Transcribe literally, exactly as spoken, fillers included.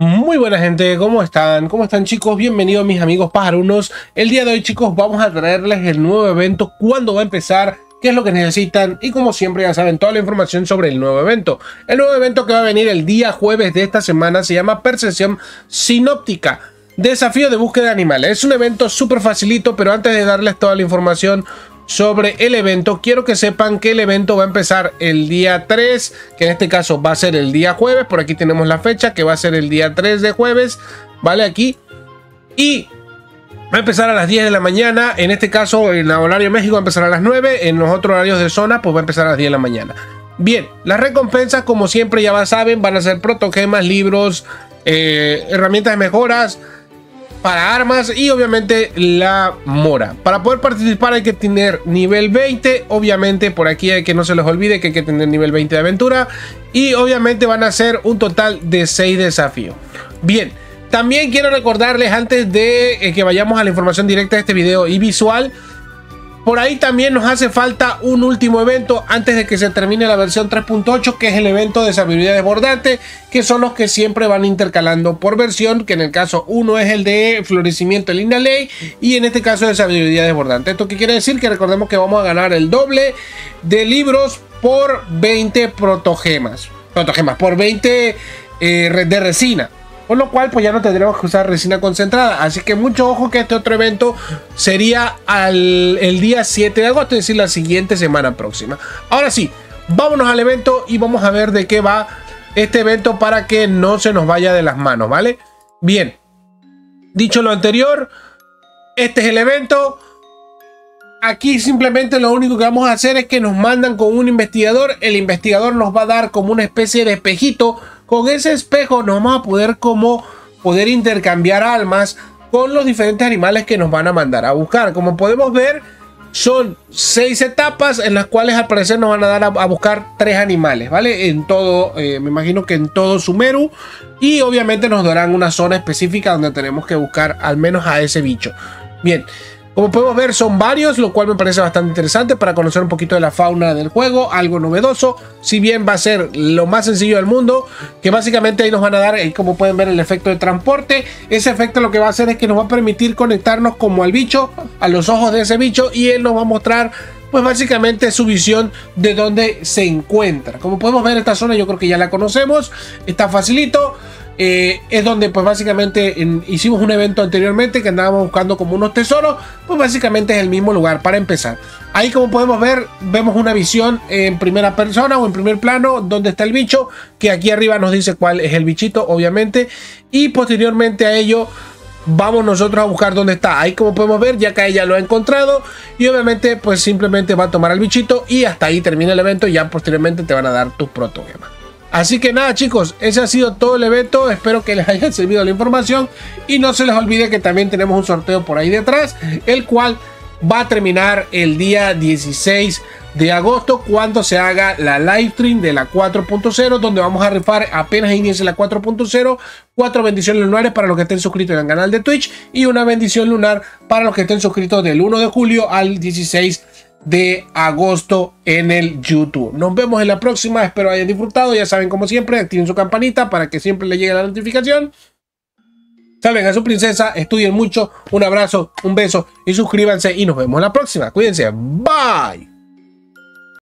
Muy buena gente, ¿cómo están? ¿Cómo están chicos? Bienvenidos mis amigos pajarunos. El día de hoy chicos vamos a traerles el nuevo evento, cuándo va a empezar, qué es lo que necesitan y como siempre ya saben toda la información sobre el nuevo evento. El nuevo evento que va a venir el día jueves de esta semana se llama Percepción Sinóptica. Desafío de búsqueda de animales. Es un evento súper facilito, pero antes de darles toda la información sobre el evento, quiero que sepan que el evento va a empezar el día tres, que en este caso va a ser el día jueves. Por aquí tenemos la fecha, que va a ser el día tres de jueves, ¿vale? Aquí. Y va a empezar a las diez de la mañana. En este caso, en el horario de México va a empezar a las nueve. En los otros horarios de zona, pues va a empezar a las diez de la mañana. Bien, las recompensas, como siempre ya saben, van a ser protogemas, libros, eh, herramientas de mejoras para armas y obviamente la mora. Para poder participar hay que tener nivel veinte. Obviamente por aquí hay que no se les olvide que hay que tener nivel veinte de aventura. Y obviamente van a ser un total de seis desafíos. Bien, también quiero recordarles antes de que vayamos a la información directa de este video y visual. Por ahí también nos hace falta un último evento antes de que se termine la versión tres punto ocho, que es el evento de sabiduría desbordante, que son los que siempre van intercalando por versión, que en el caso uno es el de florecimiento de linda ley y en este caso de sabiduría desbordante. ¿Esto qué quiere decir? Que recordemos que vamos a ganar el doble de libros por veinte protogemas, protogemas por veinte eh, de resina. Con lo cual pues ya no tendremos que usar resina concentrada. Así que mucho ojo que este otro evento sería al, el día siete de agosto, es decir, la siguiente semana próxima. Ahora sí, vámonos al evento y vamos a ver de qué va este evento para que no se nos vaya de las manos, ¿vale? Bien, dicho lo anterior, este es el evento. Aquí simplemente lo único que vamos a hacer es que nos mandan con un investigador. El investigador nos va a dar como una especie de espejito. Con ese espejo nos vamos a poder como poder intercambiar almas con los diferentes animales que nos van a mandar a buscar. Como podemos ver, son seis etapas en las cuales al parecer nos van a dar a, a buscar tres animales, ¿vale? En todo, eh, me imagino que en todo Sumeru. Y obviamente nos darán una zona específica donde tenemos que buscar al menos a ese bicho. Bien. Como podemos ver son varios, lo cual me parece bastante interesante para conocer un poquito de la fauna del juego, algo novedoso, si bien va a ser lo más sencillo del mundo, que básicamente ahí nos van a dar, como pueden ver, el efecto de transporte. Ese efecto lo que va a hacer es que nos va a permitir conectarnos como al bicho, a los ojos de ese bicho, y él nos va a mostrar pues básicamente su visión de dónde se encuentra. Como podemos ver, esta zona yo creo que ya la conocemos, está facilito. Eh, es donde pues básicamente en, hicimos un evento anteriormente que andábamos buscando como unos tesoros. Pues básicamente es el mismo lugar para empezar. Ahí como podemos ver, vemos una visión en primera persona o en primer plano donde está el bicho, que aquí arriba nos dice cuál es el bichito obviamente, y posteriormente a ello vamos nosotros a buscar dónde está. Ahí como podemos ver ya que ella lo ha encontrado y obviamente pues simplemente va a tomar al bichito y hasta ahí termina el evento y ya posteriormente te van a dar tus protogemas. Así que nada chicos, ese ha sido todo el evento, espero que les haya servido la información y no se les olvide que también tenemos un sorteo por ahí detrás, el cual va a terminar el día dieciséis de agosto cuando se haga la live stream de la cuatro punto cero, donde vamos a rifar apenas inicie la cuatro punto cero, cuatro bendiciones lunares para los que estén suscritos en el canal de Twitch y una bendición lunar para los que estén suscritos del uno de julio al dieciséis de agosto en el YouTube. Nos vemos en la próxima, espero hayan disfrutado. Ya saben, como siempre, activen su campanita para que siempre les llegue la notificación. Salven a su princesa, estudien mucho, un abrazo, un beso y suscríbanse y nos vemos en la próxima. Cuídense, bye.